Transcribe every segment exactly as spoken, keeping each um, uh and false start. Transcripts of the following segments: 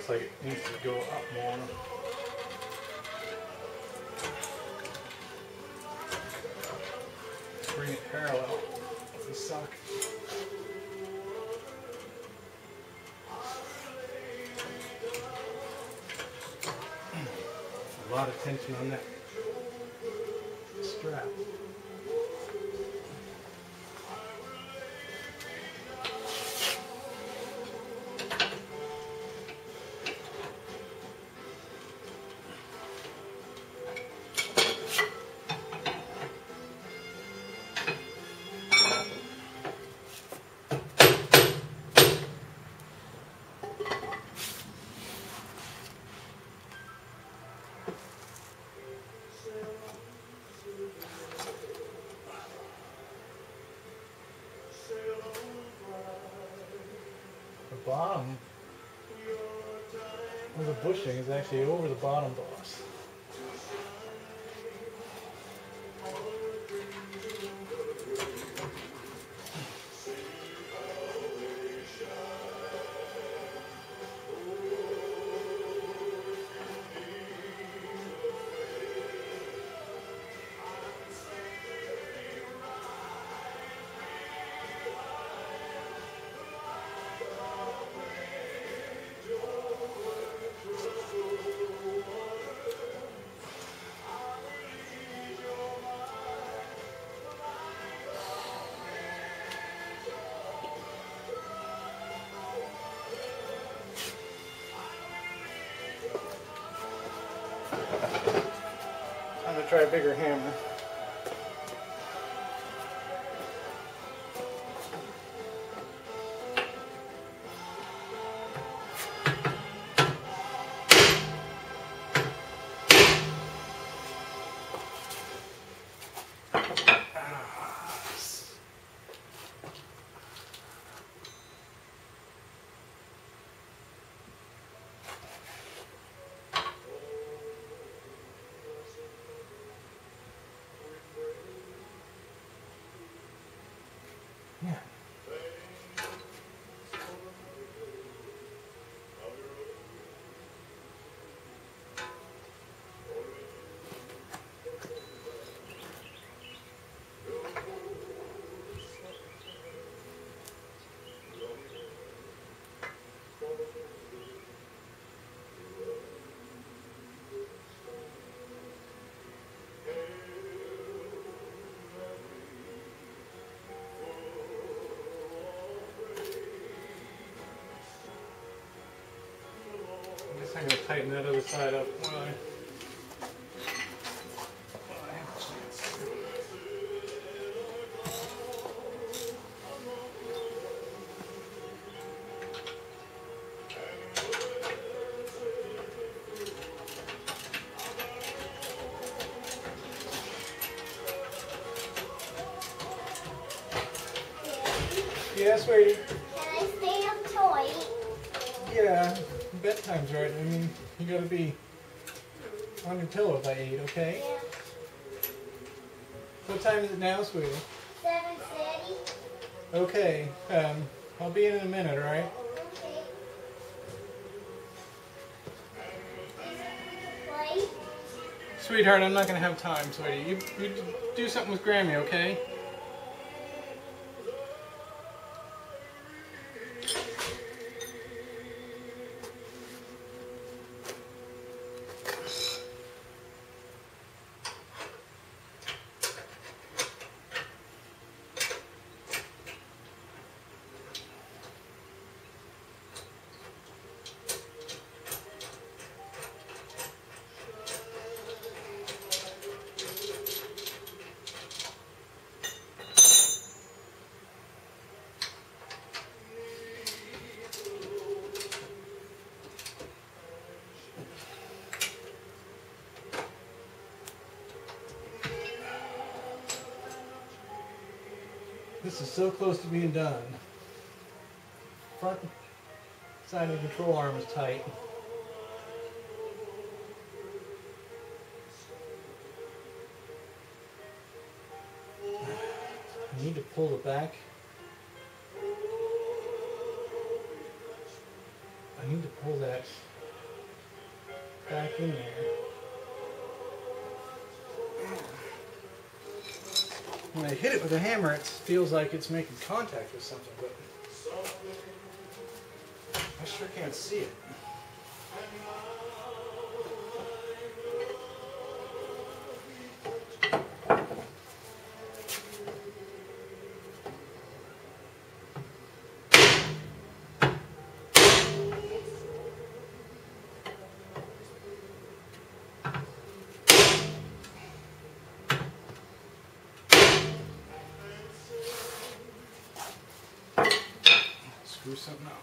looks like it needs to go up more. Bring it parallel with the sock. A lot of tension on that strap. Bottom of the bushing is actually over the bottom boss. I'm going to try a bigger hammer. Yeah. I'm going to tighten that other side up while I, while I have a chance. Yeah, sweetie. Can I stay up till eight? Yeah. Bedtime's right. I mean, you gotta be on your pillow by eight, okay? Yeah. What time is it now, sweetie? seven thirty. Okay. Um, I'll be in in a minute, alright? Okay. Wait. Sweetheart, I'm not gonna have time, sweetie. You, you do something with Grammy, okay? This is so close to being done. Front side of the control arm is tight. I need to pull the back. I need to pull that back in there. When I hit it with a hammer, it feels like it's making contact with something, but I sure can't see it. Screw something out.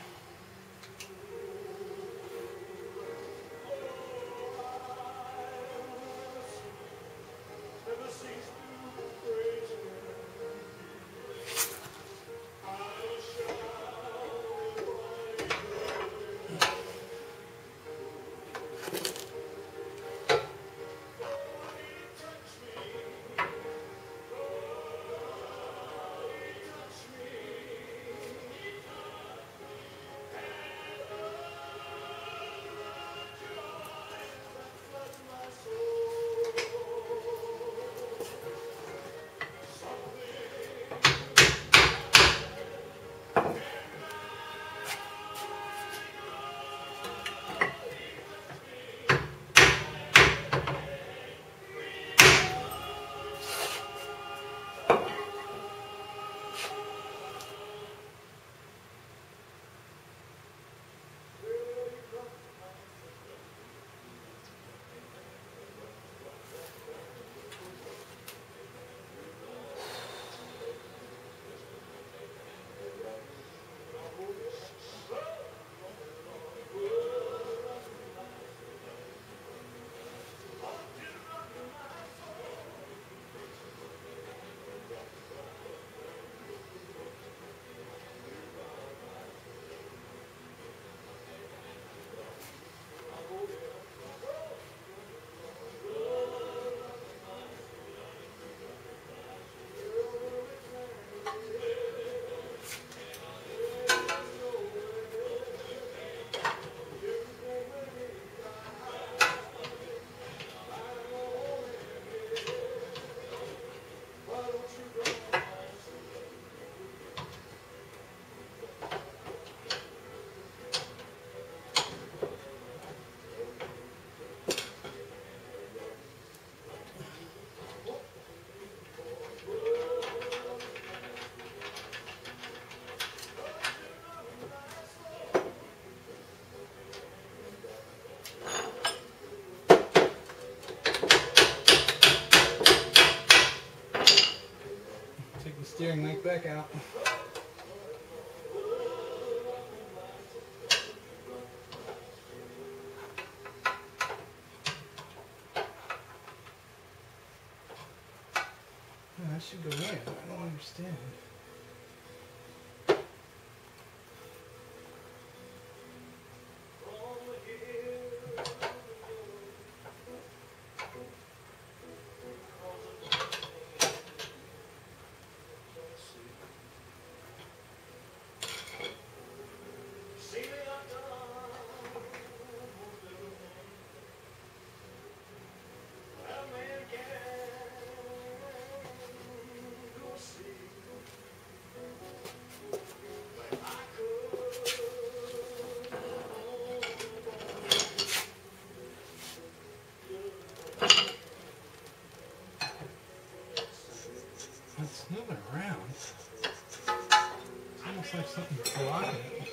Steering link back out. Oh, that should go in. I don't understand. It's moving around. It's almost like something's blocking it.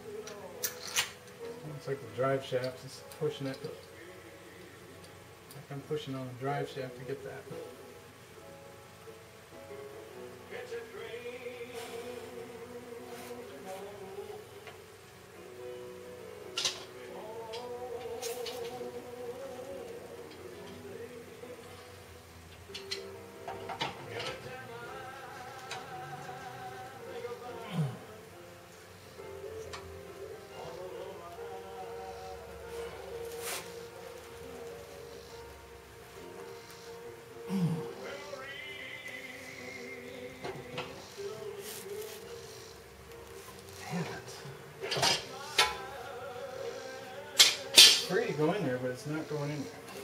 Looks like the drive shaft is pushing it back I'm pushing on the drive shaft to get that. Free to go in there, but it's not going in there.